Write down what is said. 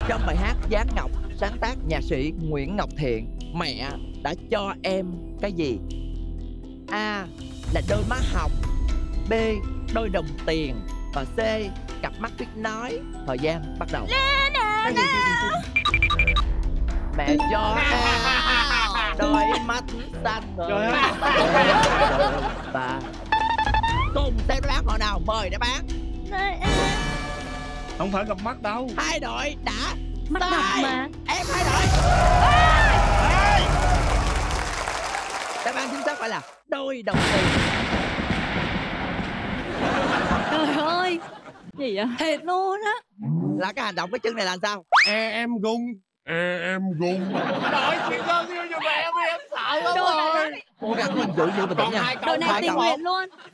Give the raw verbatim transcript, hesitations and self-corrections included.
Trong bài hát Giáng Ngọc sáng tác nhạc sĩ Nguyễn Ngọc Thiện, mẹ đã cho em cái gì? A là đôi má hồng, B đôi đồng tiền, và C cặp mắt biết nói. Thời gian bắt đầu. Cái gì? Mẹ cho em đôi mắt xanh rồi. Trời ơi. Và cùng xem đáp án họ nào, mời đáp án. Không phải gặp mắt đâu. Hai đội đã Mắt sai. độc mà. Em hai đội. Đáp án chính xác phải là đôi đồng tiền. Trời ơi, gì vậy? Thiệt luôn á. Là cái hành động cái chân này là sao? E em gung. E em gung. Đội chuyện con yêu cho mẹ em, em sợ lắm Đội rồi. Cố gắng mình giữ giữ bình tĩnh nha. Đội này Hai tình cậu. nguyện luôn.